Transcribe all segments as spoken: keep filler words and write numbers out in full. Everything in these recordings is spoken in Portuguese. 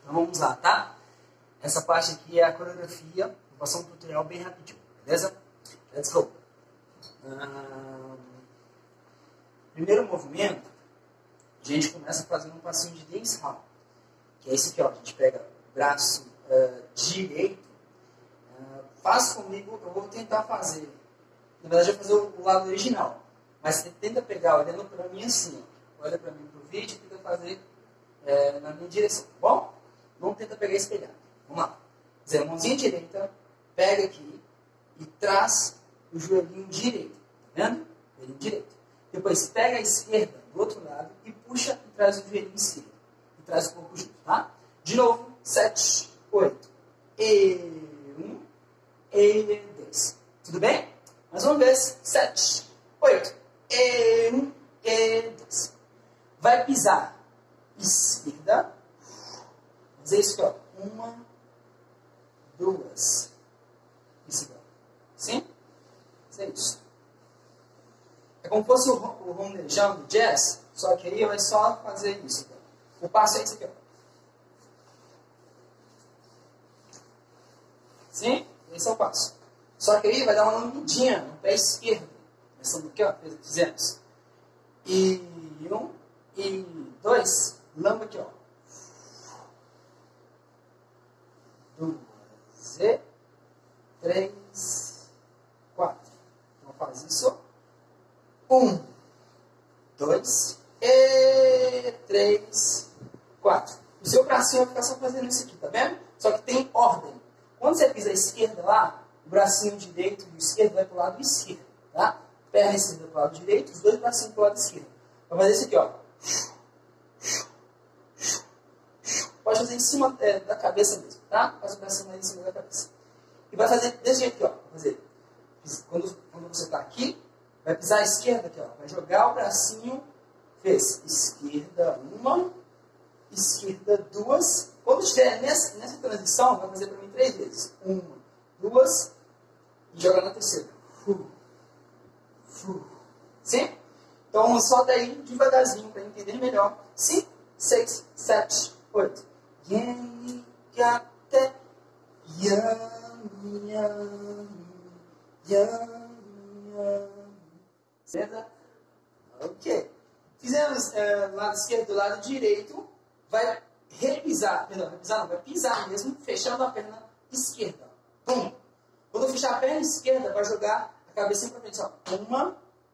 Então vamos lá, tá? Essa parte aqui é a coreografia. Vou passar um tutorial bem rapidinho, beleza? Let's go! Um, primeiro movimento, a gente começa fazendo um passinho de dancehall, que é esse aqui, ó. A gente pega o braço uh, direito, uh, faz comigo, eu vou tentar fazer, na verdade eu vou fazer o, o lado original, mas você tenta pegar olhando para mim assim, ó. Olha para mim pro vídeo e tenta fazer uh, na minha direção, tá bom? Não tenta pegar espelhado. Vamos lá. Quer dizer, a mãozinha direita, pega aqui e traz o joelhinho direito, tá vendo? Joelhinho direito. Depois pega a esquerda do outro lado e puxa e traz o joelhinho esquerdo. E traz o corpo junto, tá? De novo, sete, oito. E um, e dois. Tudo bem? Mais uma vez, sete, oito. E um, e dois. Vai pisar esquerda. Fazer isso aqui, ó. Uma, duas. Isso aqui, ó. Sim? Isso é isso. É como se fosse o, o rondejão do jazz, só que aí vai só fazer isso aqui, ó. O passo é esse aqui, ó. Sim? Esse é o passo. Só que aí vai dar uma lambidinha no pé esquerdo. Começando aqui, ó. Fizemos. E um, e dois. Lamba aqui, ó. Duas e três, quatro. Então faz isso. Um, dois e três, quatro. O seu bracinho vai ficar só fazendo isso aqui, tá vendo? Só que tem ordem. Quando você pisa a esquerda lá, o bracinho direito e o esquerdo vai para o lado esquerdo, tá? Perna esquerda para o lado direito, os dois bracinhos para o lado esquerdo. Vai fazer isso aqui, ó. Pode fazer em cima é, da cabeça mesmo, tá? Faz o bracinho mais em cima da cabeça. E vai fazer desse jeito aqui, ó. Vai fazer. Quando, quando você está aqui, vai pisar a esquerda aqui, ó. Vai jogar o bracinho. Fez. Esquerda uma. Esquerda duas. Quando estiver nessa, nessa transição, vai fazer para mim três vezes. Uma, duas. E joga na terceira. Fu. Fu. Sim? Então solta aí devagarzinho para entender melhor. Cinco, seis, sete, oito. Yay, gata, yum, yum, yum, yum. Certo? Ok. Fizemos é, lado esquerdo do lado direito. Vai repisar, perdão, repisar não, vai pisar mesmo, fechando a perna esquerda. Pum. Quando eu fechar a perna esquerda, vai jogar a cabecinha para frente, ó. Uma,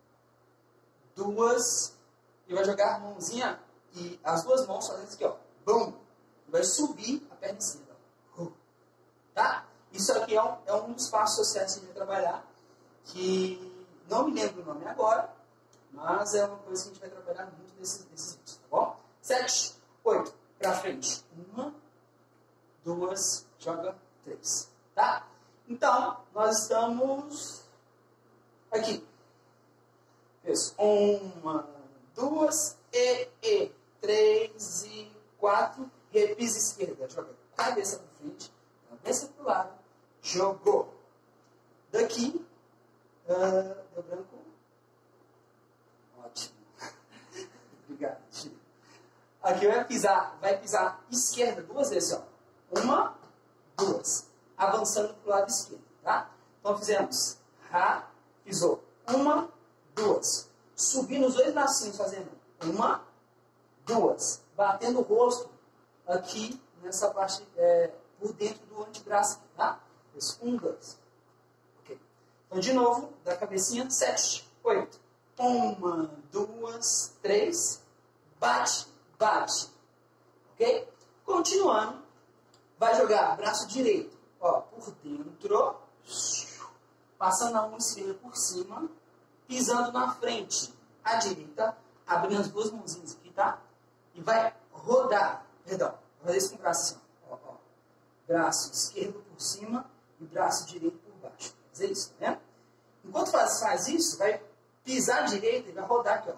duas, e vai jogar a mãozinha e as duas mãos fazendo isso aqui, ó. Bum. Vai subir a perna esquerda. Tá? Isso aqui é um, é um dos passos sociais que a gente vai trabalhar, que não me lembro o nome agora, mas é uma coisa que a gente vai trabalhar muito nesses, nesses vídeos, tá bom? Sete, oito, pra frente. Uma, duas, joga três. Tá? Então, nós estamos aqui. Isso. Uma, duas, e, e, três e quatro. Repisa esquerda, joga cabeça para frente, cabeça para o lado, jogou. Daqui, uh, deu branco? Ótimo. Obrigado, tio. Aqui vai pisar, vai pisar esquerda duas vezes, ó. Uma, duas. Avançando para o lado esquerdo, tá? Então fizemos, Rá, pisou. Uma, duas. Subindo os dois bracinhos, fazendo uma, duas. Batendo o rosto aqui, nessa parte, é, por dentro do antebraço, tá? Um, dois. Ok. Então, de novo, da cabecinha, sete, oito. Uma, duas, três. Bate, bate. Ok? Continuando, vai jogar braço direito, ó, por dentro, passando a mão esquerda por cima, pisando na frente, à direita, abrindo as duas mãozinhas aqui, tá? E vai rodar. Perdão, vou fazer isso com o braço assim, ó, ó. Braço esquerdo por cima e braço direito por baixo. Vou fazer isso, tá vendo? Enquanto faz, faz isso, vai pisar à direita e vai rodar aqui, ó.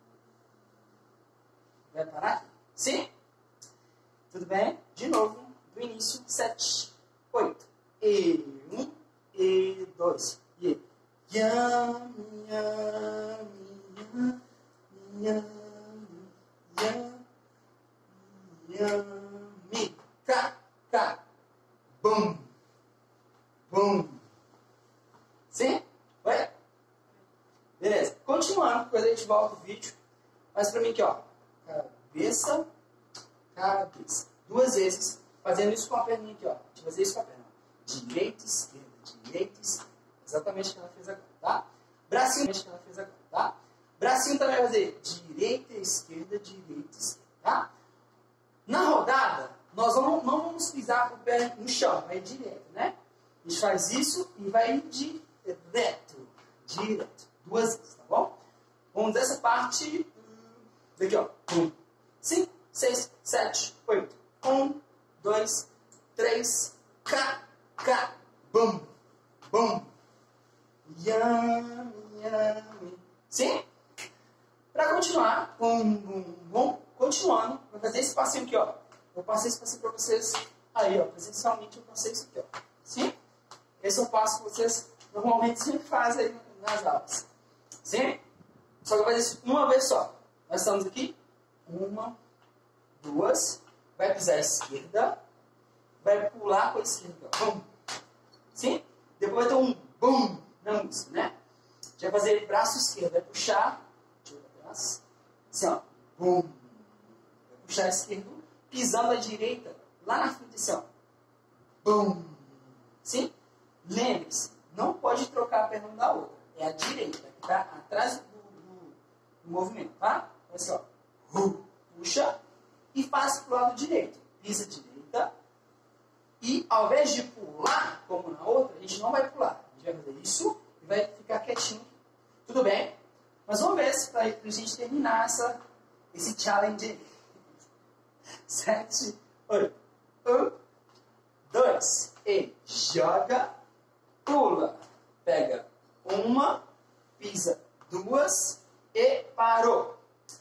Vai parar aqui. Sim? Tudo bem? De novo, do início, sete, oito. E um, e dois. E yam, yam, yam, yam, yam. Yummy. duas vezes, fazendo isso com a perninha aqui, ó. A gente vai fazer isso com a perna. Direita, esquerda, direita, esquerda. Exatamente o que ela fez agora, tá? Bracinho, que ela fez agora, tá? Bracinho também vai fazer direita, esquerda, direita, esquerda, tá? Na rodada, nós não, não vamos pisar o pé no chão, vai direto, né? A gente faz isso e vai direto, direto, duas vezes, tá bom? Vamos dessa parte, daqui ó, um, cinco, seis, sete, oito, um, dois, três, cá, cá, bum, bum, yam, yam, sim? Para continuar, bum, bum, bum, continuando, vou fazer esse passinho aqui, ó. Eu passei esse passinho para vocês aí, ó, presencialmente eu passei isso aqui, ó, sim? Esse é o passo que vocês normalmente sempre fazem aí nas aulas, sim? Só que eu vou fazer isso uma vez só. Nós estamos aqui, uma, duas, vai pisar à esquerda, vai pular com a esquerda, ó, bum, sim? Depois vai ter um bum na música, né? A gente vai fazer braço esquerdo, vai puxar, deixa eu ver atrás, assim, ó, bum, vai puxar a esquerda, pisando à direita, lá na frente, assim, ó, bum, sim? Lembre-se, não pode trocar a perna uma da outra, é a direita, que está atrás do, do, do movimento, tá? Então, assim, ó, puxa e faz para o lado direito, pisa à direita, e ao invés de pular, como na outra, a gente não vai pular, a gente vai fazer isso e vai ficar quietinho, tudo bem? Mas vamos ver para a gente terminar essa, esse challenge. Sete, oito, um, dois, e joga, pula, pega uma, pisa duas e parou.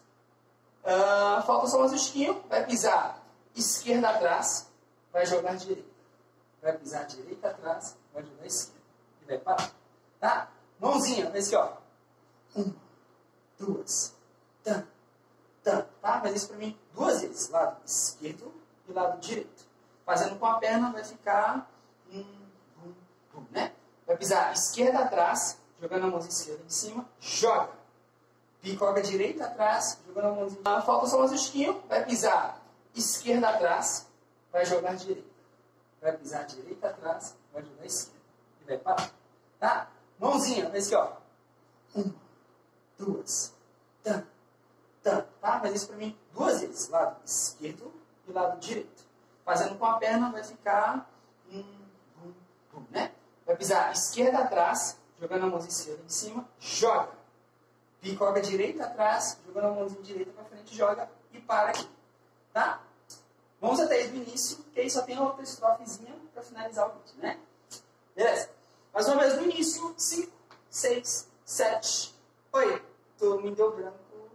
Uh, falta só um ajustinho, vai pisar esquerda atrás, vai jogar direita. Vai pisar direita atrás, vai jogar esquerda. E vai parar. Tá? Mãozinha, vê aqui, ó. Uma, duas, tan, tan. Tá? Faz isso pra mim duas vezes. Lado esquerdo e lado direito. Fazendo com a perna vai ficar um, um, um, né? Vai pisar esquerda atrás, jogando a mãozinha esquerda em cima, joga. Picoca direita atrás, jogando a mãozinha. Ah, falta só um ajustinho, vai pisar esquerda atrás, vai jogar direita. Vai pisar direita atrás, vai jogar esquerda. E vai parar. Tá? Mãozinha, vê aqui, ó. Uma, duas, tan, tan. Tá? Faz isso pra mim duas vezes. Lado esquerdo e lado direito. Fazendo com a perna vai ficar um, um, um, né? Vai pisar esquerda atrás, jogando a mãozinha esquerda em cima, joga. Picoca direita atrás, jogando a mãozinha direita para frente, joga e para aqui. Tá? Vamos até aí do início, que aí só tem outra estrofezinha para finalizar o vídeo, né? Beleza? Mais uma vez do início, cinco, seis, sete, oito. Me deu branco.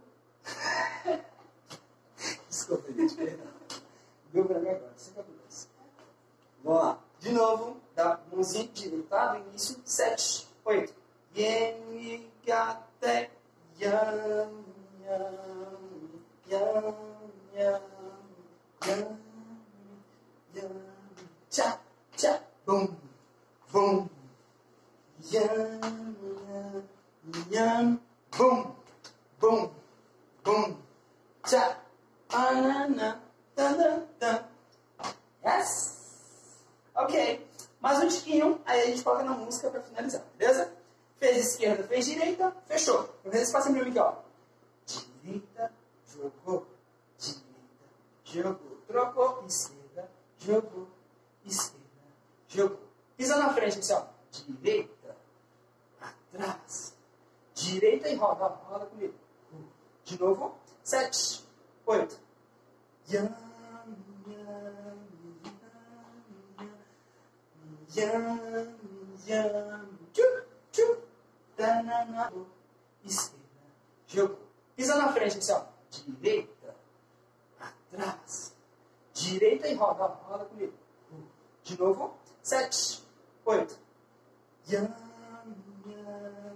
Desculpa, gente, perdão. Deu branco agora, sempre acontece. Vamos lá. De novo, da mãozinha direita, tá? Do início, sete, oito. Yenigate, yam, yam, yam, yam, yam, yam, cha, cha, bum, bum, yam, yam, yam, bum, bum, bum, cha, anana, tan, tan, tan. Yes! Ok. Mais um tiquinho, aí a gente coloca na música para finalizar, beleza? Fez esquerda, fez direita, fechou. Vou fazer esse passinho pra mim aqui, ó. Direita, jogou, direita, jogou, trocou, esquerda, jogou, esquerda, jogou. Pisa na frente, assim, ó. Direita, atrás, direita e roda, ó, roda comigo. De novo, sete, oito. Yam, yam, yam, yam, tchu, tchu, tanana, esquerda, jogou. Pisa na frente, assim, ó. Direita, atrás, direita e roda, ó, roda comigo. De novo, sete, oito. Yam, yam,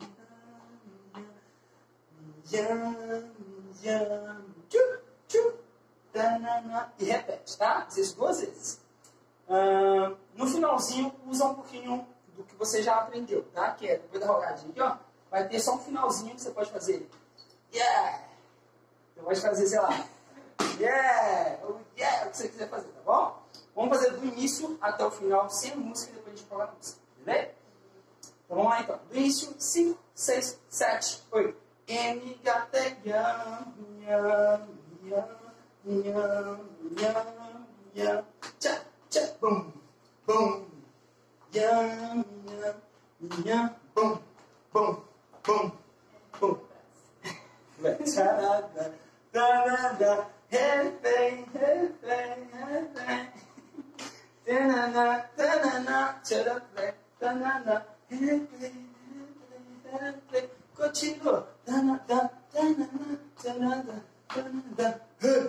yam, yam, yam, tchu, tchu, tanana, e repete, tá? Isso duas vezes. Uh, no finalzinho, usa um pouquinho do que você já aprendeu, tá? Que é, depois da rogadinha aqui, ó, vai ter só um finalzinho que você pode fazer. Yeah! Você pode fazer, sei lá, Yeah! Oh, yeah! O que você quiser fazer, tá bom? Vamos fazer do início até o final, sem a música, e depois a gente coloca a música. Beleza? Então vamos lá então. Do início, cinco, seis, sete, oito. M, G, T, Yam, Yam, Yam, Yam, Yam, Yam, Tcha, Tcha, Bum, Bum, Yam, Yam, Yam, Bum, Bum, Bum, Bum. Tcharada, tanada, refém, refém, refém. Tanana, tanana, tcharada, tanana, refém, refém, refém. Continua. Tanana, tanana, tanana, tanana.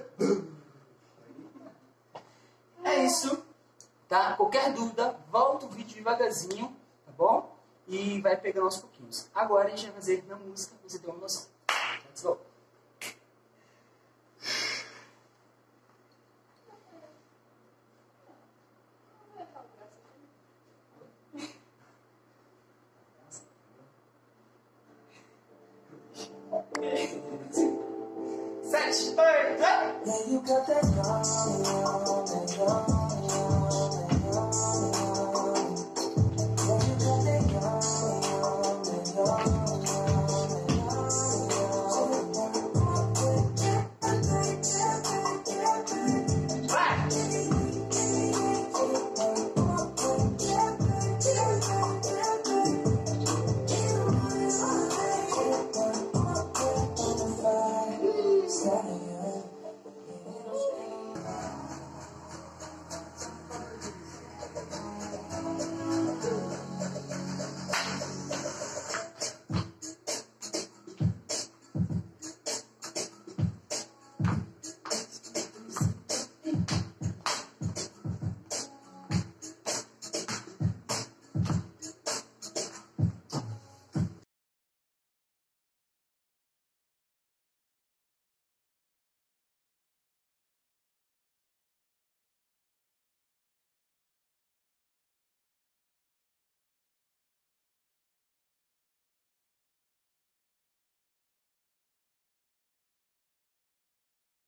É isso, tá? Qualquer dúvida, volta o vídeo devagarzinho, tá bom? E vai pegando aos pouquinhos. Agora a gente vai fazer na música, pra você ter uma noção. Let's go! Sete, oito, Yeah, you got that power.